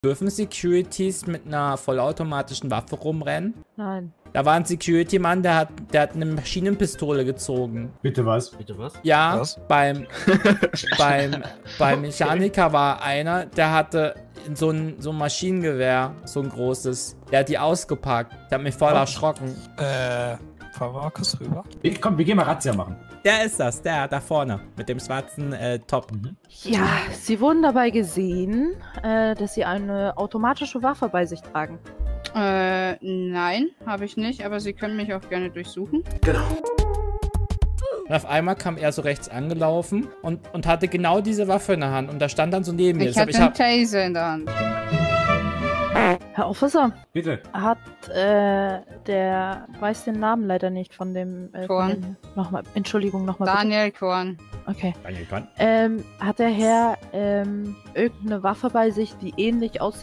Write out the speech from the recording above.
Dürfen Securities mit einer vollautomatischen Waffe rumrennen? Nein. Da war ein Security-Mann, der hat eine Maschinenpistole gezogen. Bitte was? Bitte was? Ja, Was? beim Mechaniker war einer, der hatte so ein Maschinengewehr, so ein großes. Der hat die ausgepackt. Der hat mich voll erschrocken. Fahren wir mal kurz rüber. Komm, wir gehen mal Razzia machen. Der ist das, der da vorne, mit dem schwarzen Top. Ja, Sie wurden dabei gesehen, dass Sie eine automatische Waffe bei sich tragen. Nein, habe ich nicht, aber Sie können mich auch gerne durchsuchen. Und auf einmal kam er so rechts angelaufen und hatte genau diese Waffe in der Hand. Und da stand dann so neben mir. Ich hatte einen Taser in der Hand. Herr Officer, Bitte. hat der weiß den Namen leider nicht von dem Korn. Nochmal, Entschuldigung, nochmal. Daniel Korn. Okay. Daniel Korn. Hat der Herr irgendeine Waffe bei sich, die ähnlich aussieht